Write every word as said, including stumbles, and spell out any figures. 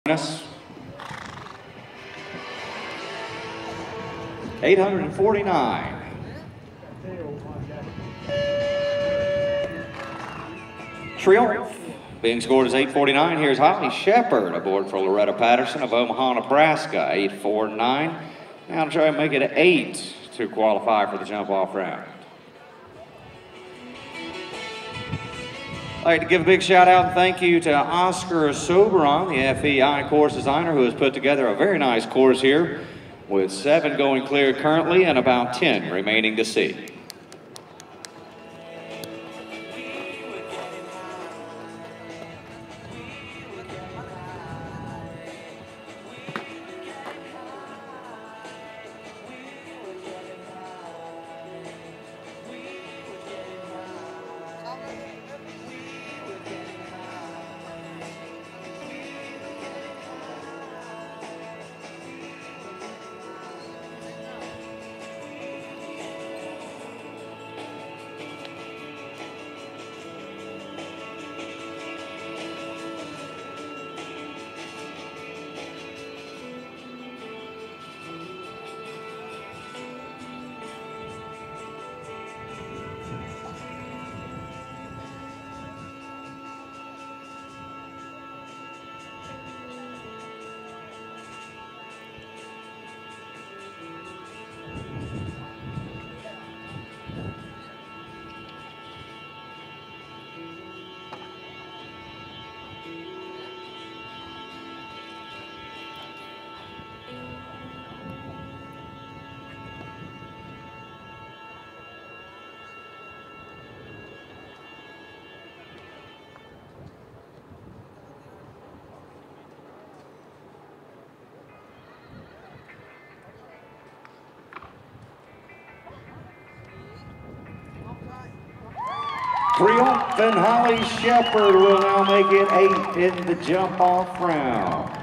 eight hundred forty-nine. Triompf being scored as eight forty-nine. Here's Holly Shepard aboard for Loretta Patterson of Omaha, Nebraska, eight forty-nine. Now to try and make it an eight to qualify for the jump-off round. I'd like to give a big shout out and thank you to Oscar Soberon, the F E I course designer, who has put together a very nice course here with seven going clear currently and about ten remaining to see. Triompf and Holly Shepard will now make it eight in the jump-off round.